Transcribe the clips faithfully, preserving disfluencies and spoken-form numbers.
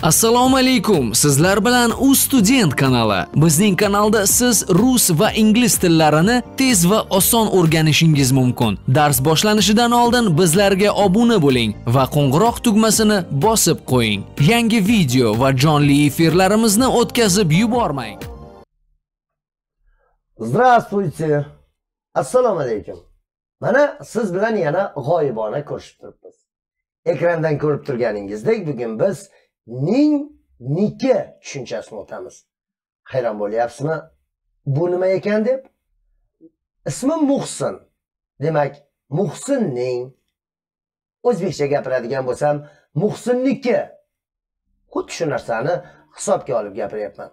Assalomu alaykum. Sizlar bilan U Student kanali. Bizning kanalda siz rus va ingliz tillarini tez va oson o'rganishingiz mumkin. Dars boshlanishidan oldin bizlarga obuna bo'ling va qo'ng'iroq tugmasini bosib qo'ying. Yangi video va jonli efirlarimizni o'tkazib yubormang. Здравствуйте. Assalomu alaykum. Mana siz bilan yana g'oyibona ko'rishib turibmiz. Ekrandan ko'rib turganingizdek, bugun biz ning, niki tushunchasini o'tamiz. Hayron bo'lyapsizmi? Bu nima ekan deb? Ismim Muhsin. Demak, Muhsinning. O'zbekcha gapiradigan bo'lsam, Muhsinniki. Xuddi shu narsani hisobga olib gapiryapman.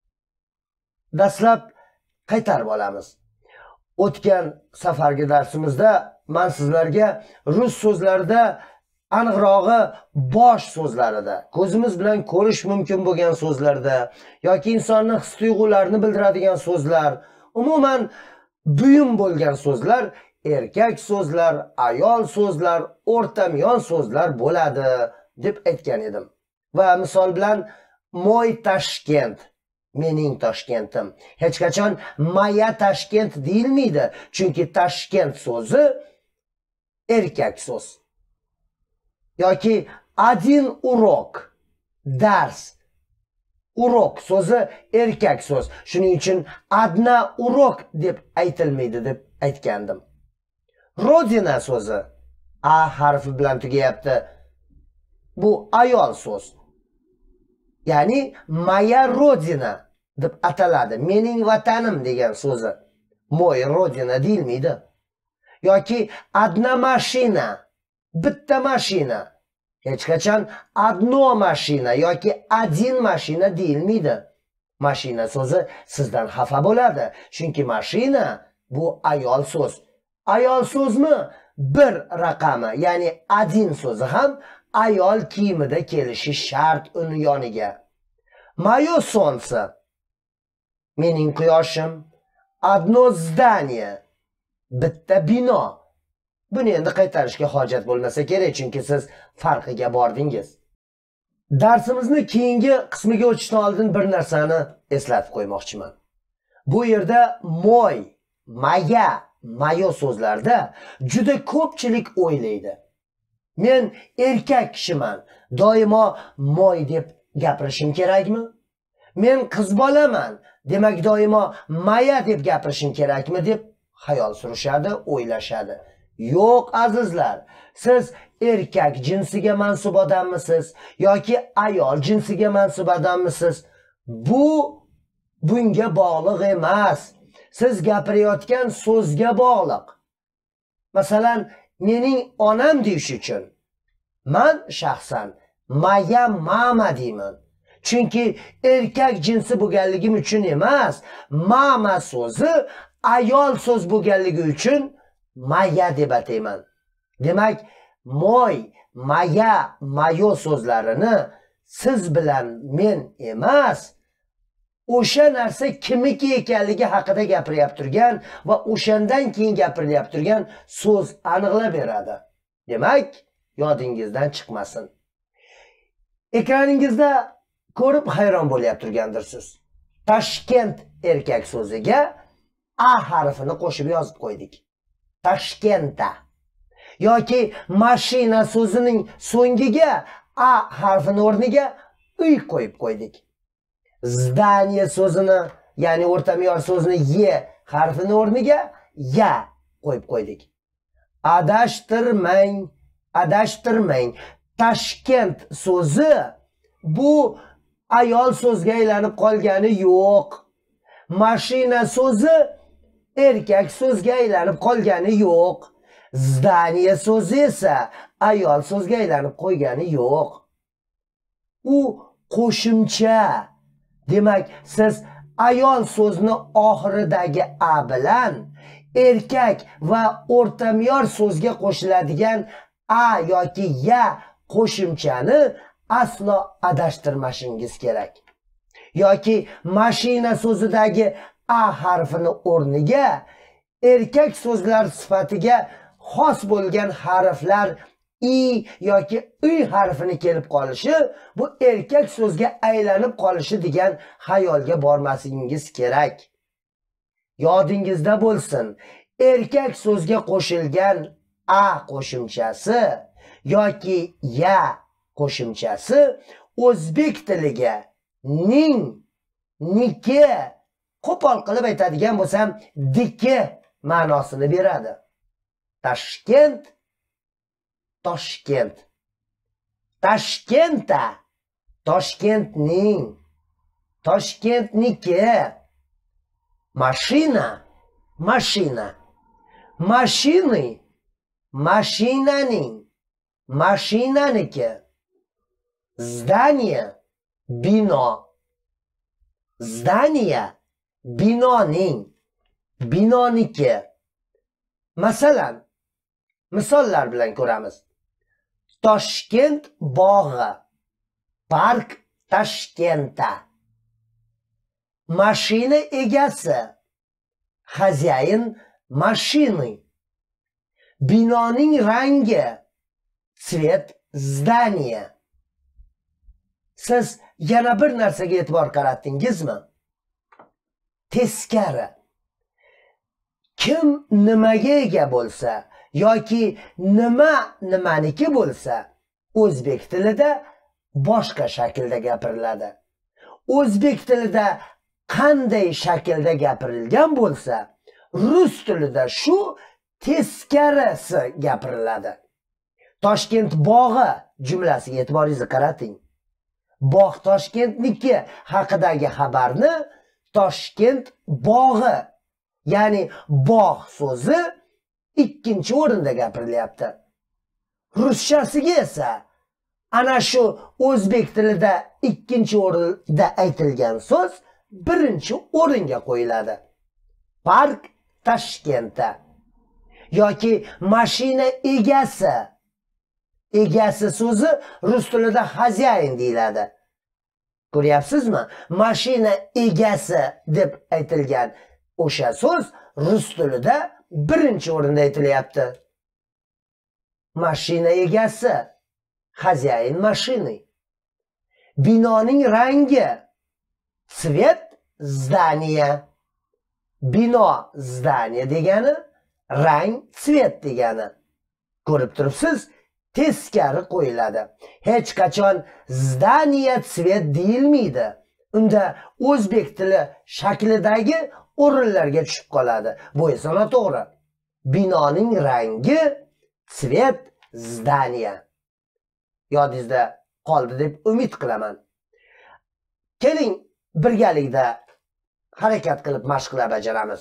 Dastlab qaytarib olamiz. O'tgan safargi darsimizda men sizlarga rus so'zlarida, aniqrog'i bosh so'zlarida, ko'zimiz bilan ko'rish mumkin bo'lgan so'zlarda yoki insonning his-tuyg'ularini bildiradigan so'zlar, umuman buyum bo'lgan so'zlar, erkak so'zlar, ayol so'zlar, o'rtamyon so'zlar bo'ladi deb aytgan edim. Va misol bilan moy Toshkent, mening Toshkentim. Hech qachon Maya Toshkent deyilmaydi, chunki Toshkent so'zi erkak so'z. Yoki один урок, dars. Urok so'zi erkak so'z. Shuning uchun одна урок deb aytilmaydi deb aytgandim. Rodina so'zi a harfi bilan tugayapti. Bu ayol so'z. Ya'ni moya rodina deb ataladi. Mening vatanim degan so'zi. Moy rodina deyilmaydi. Yoki одна машина, bitta mashina. Hech qachon одно mashina yoki один mashina deyilmaydi. Mashina so'zi sizdan xafa bo'ladi, chunki mashina bu ayol so'z. Ayol so'zmi? Bir raqami, ya'ni один so'zi ham ayol kiyimida kelishi shart uni yoniga. Moyo солнце, mening quyoshim. Одно здание, bitta bino. Buni endi qaytarishga hojat bo'lmasa kerak, chunki siz farqiga bordingiz. Darsimizni keyingi qismiga o'tishdan oldin bir narsani eslatib qo'ymoqchiman. Bu yerda moy, maya, mayo so'zlarda juda ko'pchilik o'ylaydi. Men erkak kishiman, doimo moy deb gapirishim kerakmi? Men qiz bolaman, demak doimo maya deb gapirishim kerakmi deb xayol surishadi, o'ylashadi. Yo'q azizlar, siz erkak jinsiga mansub odammisiz yoki ayol jinsiga mansub odammisiz? Bu bunga bog'liq emas. Siz gapirayotgan so'zga bog'liq. Masalan, mening onam deyish uchun men shaxsan maya mama deyman. Chunki erkak jinsi bo'lganligim uchun emas, mama so'zi ayol so'z bo'lganligi uchun maya deb atayman. Demak, moy, maya, mayo so'zlarini siz bilan men emas, o'sha narsa kimniki ekanligi haqida gapiryapti turgan va o'shandan keyin gapirilyapti turgan so'z aniqlab beradi. Demak, yodingizdan chiqmasin. Ekraningizda ko'rib hayron bo'lyapti turgandirsiz. Toshkent erkak so'ziga a harfini qo'shib yozib qo'ydik. Toshkentda. Yoki mashina so'zining so'ngiga a harfini o'rniga uy qo'yib qo'ydik. Zdaniya so'zini, ya'ni o'rtamyor so'zini ye harfini o'rniga ya qo'yib qo'ydik. Adashtirmang, adashtirmang. Toshkent so'zi bu ayol so'zga aylanib qolgani yo'q. Mashina so'zi erkak so'zga aylanib qolgani yo'q. Zdaniya so'zi esa ayol so'zga aylanib qo'ygani yo'q. U qo'shimcha. Demak, siz ayol so'zni oxiridagi a bilan erkak va o'rtamyor so'zga qo'shiladigan a yoki ya qo'shimchani aslo adashtirmashingiz kerak. Yoki mashina so'zidagi a harfini o'rniga erkak so'zlar sifatiga xos bo'lgan harflar i yoki i harfini kelib qolishi bu erkak so'zga aylanib qolishi degan xayolga bormasligingiz kerak. Yodingizda bo'lsin, erkak so'zga qo'shilgan a qo'shimchasi yoki ya qo'shimchasi o'zbek tiliga ning, niki, qo'pol qilib aytadigan bo'lsam, diki ma'nosini beradi. Toshkent, Toshkent. Toshkentda, Toshkentning, Toshkentniki. Mashina, mashina. Mashini, mashinaning, mashinaniki. Zdaniya, bino. Zdaniya, binoning, binoniki. Masalan, misollar bilan ko'ramiz. Toshkent bog'i, park Toshkentda. Mashina egasi, xazayin mashini. Binoning rangi, tsvet zdaniya. Siz yana bir narsaga e'tibor qaratdingizmi? Teskari. Kim nimaga ega bo'lsa yoki nima nimaniki bo'lsa, o'zbek tilida boshqa shaklda gapiriladi. O'zbek tilida qanday shaklda gapirilgan bo'lsa, rus tilida shu teskarisi gapiriladi. Toshkent bog'i jumlasiga e'tiboringizni qarating. Bog' Toshkentniki haqidagi xabarni Toshkent bog'i, ya'ni bog' so'zi ikkinchi o'rinda gapirilyapti. Ruschasiga esa ana shu o'zbek tilida ikkinchi o'rinda aytilgan so'z birinchi o'ringa qo'yiladi. Park Toshkentda yoki mashina egasi. Egasi so'zi rus tilida xazayin deyiladi. Ko'ryapsizmi? Mashina egasi deb aytilgan o'sha so'z rus tilida birinchi o'rinda aytilyapti. Mashina egasi, xazayin mashini. Binoning rangi, tsvet zdaniya. Bino zdaniya degani, rang tsvet degani. Ko'rib turibsiz, teskari qo'yiladi. Hech qachon zdaniya tsvet deyilmaydi. Unda o'zbek tili shaklidagi o'rinlarga tushib qoladi. Bu esa noto'g'ri. Binoning rangi, tsvet zdaniya. Yodingizda qoldi deb umid qilaman. Keling, birgalikda harakat qilib mashqlar bajaramiz.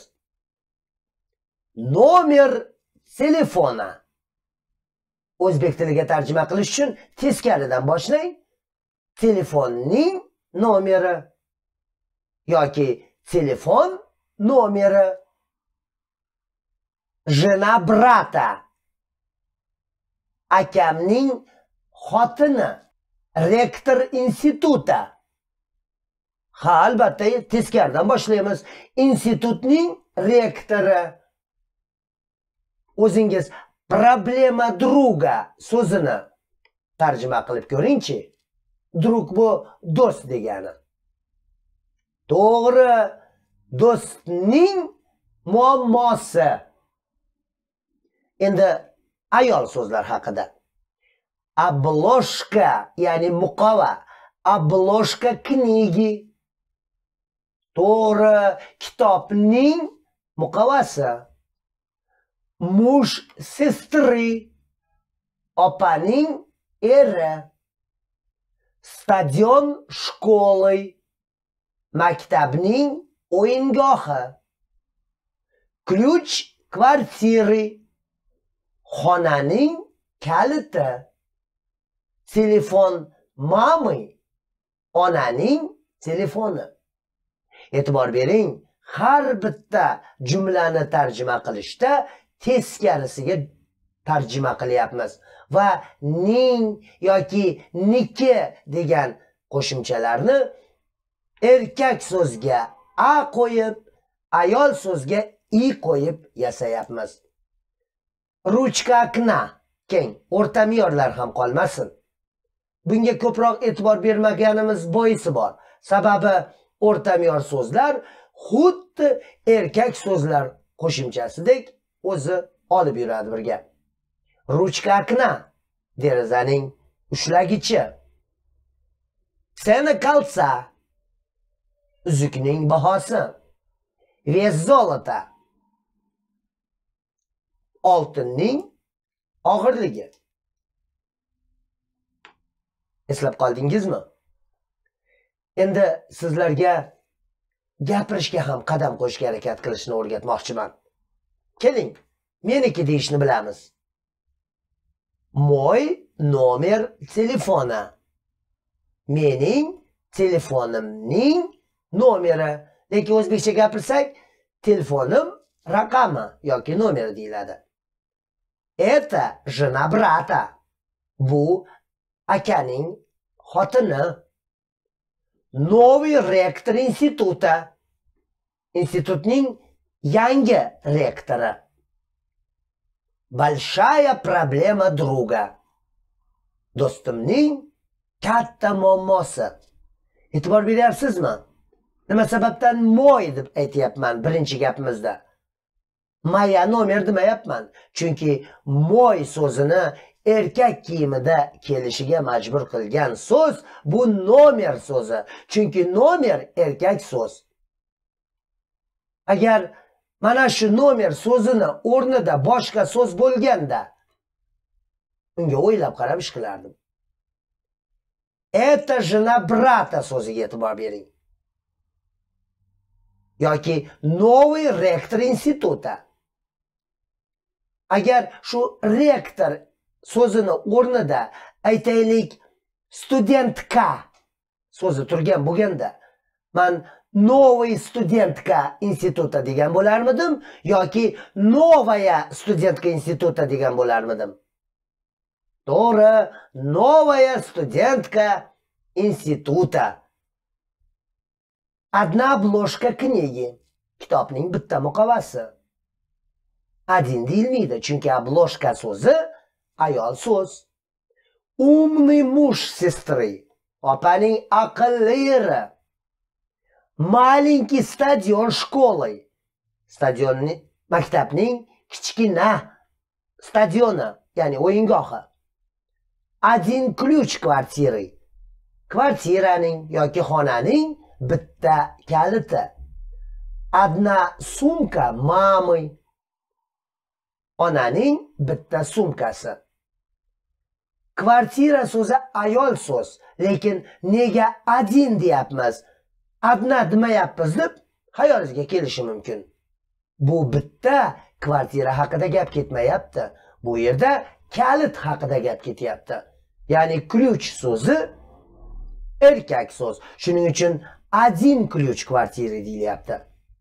Nomer telefona. O'zbek tiliga tarjima qilish uchun teskaridan boshlang. Telefonning nomeri yoki telefon nomeri. Jena brata. Akamning xotini, rektor instituta. Ha, albatta teskaridan boshlaymiz. Institutning rektori. O'zingiz problema druga so'zini tarjima qilib ko'ringchi. Drug bu do'st degani. To'g'ri, do'stning muammosi. Endi ayol so'zlar haqida. Обложка, ya'ni muqova. Обложка kniги. To'g'ri, kitobning muqovasi. Muj sestri, opaning eri. Stadion shkoly, maktabning o'yingohi. Ключ kvartiri, xonaning kaliti. Telefon mami, onaning telefoni. E'tibor bering, har bitta jumlani tarjima qilishda teskarisiga tarjima qilyapmiz va ning yoki niki degan qo'shimchalarni erkak so'zga a qo'yib, ayol so'zga i qo'yib yasayapmiz. Ruchka okna, keng, o'rta me'yorlar ham qolmasin. Bunga ko'proq e'tibor bermaganimiz boisi bor. Sababi o'rta me'yor so'zlar xuddi erkak so'zlar qo'shimchasidek o'zi olib yuradi birga. Ruchka okna, derazaning ushlagichi. Cena kalsa, uzukning bahosi. Vес zolota, oltinning og'irligi. Eslab qoldingizmi? Endi sizlarga gapirishga ham qadam qo'yishga harakat qilishni o'rgatmoqchiman. Keling, meniki deyishni bilamiz. Moy nomer telefona. Mening telefonimning nomeri. Lekin o'zbekcha gapirsak, telefonim raqami yoki nomeri deyiladi. Это жена брата. Bu akaning xotini. Новый ректор института. Institutning yangi rektori. Большая проблема друга. Do'stimning katta muammosi. E'tibor beryapsizmi? Nima sababdan moy deb aytyapman birinchi gapimizda? Maya nomer demayapman. Chunki moy so'zini erkak kiyimida kelishiga majbur qilgan so'z bu nomer so'zi. Chunki nomer erkak so'z. Agar mana shu nomer so'zini o'rnida boshqa so'z bo'lganda, unga o'ylab qarab ish qilardim. Это жена брата so'ziga e'tibor bering. Yoki новый ректор института. Agar shu rektor so'zini o'rnida aytaylik studentka so'zi turgan bo'lganda, men новый studentka instituta degan bo'larmidim yoki новая studentка instituta degan bo'larmidim? To'g'ri, новая studentка instituta. Одна обложка книги. Kitobning bitta muqovasi. Один deyilmaydi, chunki обложка so'zi ayol so'z. Умный муж сестры. Opaning aqlli eri. Маленький stadion школы. Stadionning, maktabning kichkina stadioni, ya'ni o'yingohi. Один ключ kvartiri. Kvartiraning yoki xonaning bitta kaliti. Одна sumka мамы. Onaning bitta sumkasi. Kvartira so'zi ayol so'z, lekin nega один deyapmiz? Одна demayapmiz deb xayolingizga kelishi mumkin. Bu bitta kvartira haqida gap ketmayapti. Bu yerda kalit haqida gap ketyapti. Ya'ni ключ so'zi erkak so'z. Shuning uchun один ключ kvartiri deyilyapti.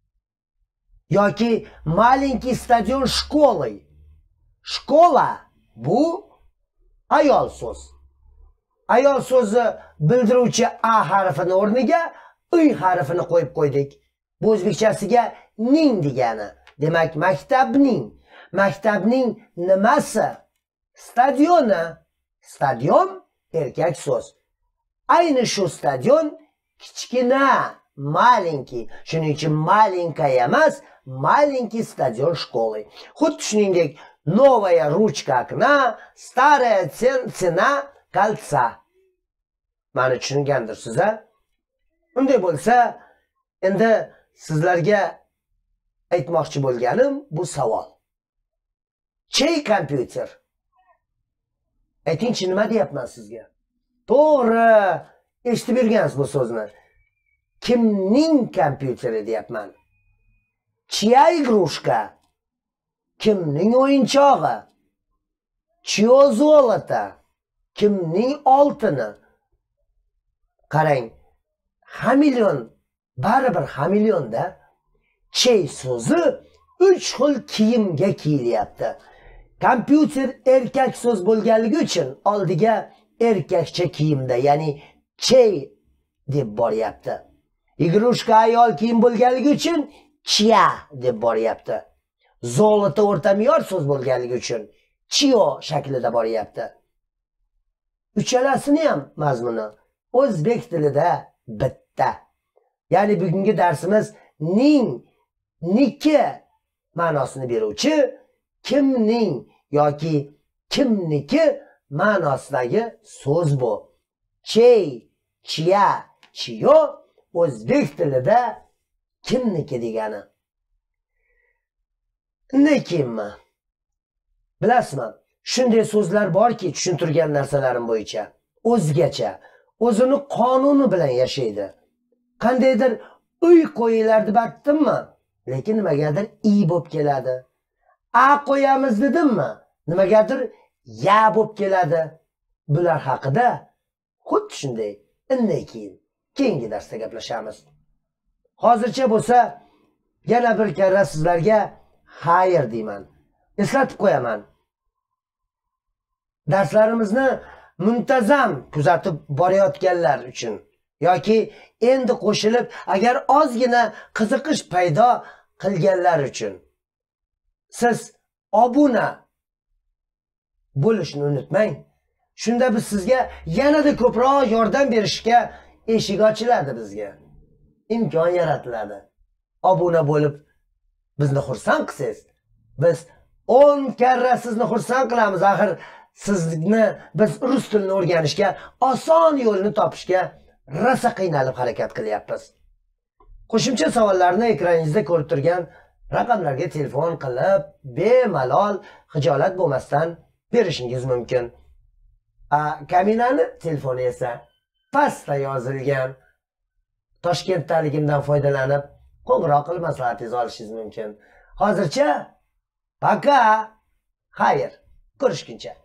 Yoki маленький stadion школы. Shkola bu ayol so'z. Ayol so'zi bildiruvchi a harfini o'rniga y harfini qo'yib qo'ydik. Bu o'zbekchasiga ning degani. Demak, maktabning, maktabning nimasi? Stadioni. Stadion erkak so'z. Ayni shu stadion kichkina, malenkiy. Shuning uchun malenkaya emas, маленький stadion shkoly. Xuddi shuningdek, новая ручка окна, старая цена кольца. Mani tushungandirsiz, a? Unday bo'lsa, endi sizlarga aytmoqchi bo'lganim bu savol. Чей kompyuter? Aytingchi, nima deyapman sizga? To'g'ri, eshitib yurgansiz bu so'zni. Kimning kompyuteri deyapman? Чья игрушка? Kimning o'yinchog'i? Чье золото? Kimning oltini? Qarang, hamilyon, baribir hamilyonda chey so'zi uch xil kiyimga kiyilyapti. Kompyuter erkak so'z bo'lganligi uchun oldiga erkakcha kiyimda, ya'ni chey deb boryapti. Игрушка ayol kiyim bo'lganligi uchun chya deb boryapti. Zolota o'rta me'yor so'z bo'lganligi uchun chiyo shaklida boryapti. Uchalasini ham mazmuni o'zbek tilida bitta. Ya'ni bugungi darsimiz ning, niki ma'nosini beruvchi, kimning yoki kimniki ma'nosidagi so'z bu. Chey, chiya, chiyo o'zbek tilida kimniki degani. Nekimmi? Bilasizmi? Shunday so'zlar borki, tushuntirgan narsalarim bo'yicha o'zgacha, o'zini qonuni bilan yashaydi. Qandaydir uy qo'yinglar deb aytdimmi? Lekin nimagadir i bo'lib keladi. A qo'yamiz dedimmi? Nimagadir ya bo'lib keladi. Bular haqida xuddi shunday undan keyin keyingi darsda gaplashamiz. Hozircha bo'lsa yana bir karra sizlarga xayr deyman. Eslatib qo'yaman. Darslarimizni muntazam kuzatib borayotganlar uchun yoki endi qo'shilib agar ozgina qiziqish paydo qilganlar uchun siz obuna bo'lishni unutmang. Shunda biz sizga yanada ko'proq yordam berishga eshik ochiladi bizga. Imkon yaratiladi. Obuna bo'lib bizni xursand qilsangiz, biz o'n karra sizni xursand qilamiz. Axir sizni biz rus tilini o'rganishga, oson yo'lini topishga rosa qiynalib harakat qilyapmiz. Qo'shimcha savollarni ekraningizda ko'rib turgan raqamlarga telefon qilib, bemalol, xijolat bo'lmasdan berishingiz mumkin. A, Kaminani telefoni esa pastda yozilgan. Toshkentdaligimdan foydalanib, qo'ng'iroq qilib maslahatingizni olishingiz mumkin. Hozircha paka, xayr, ko'rishguncha.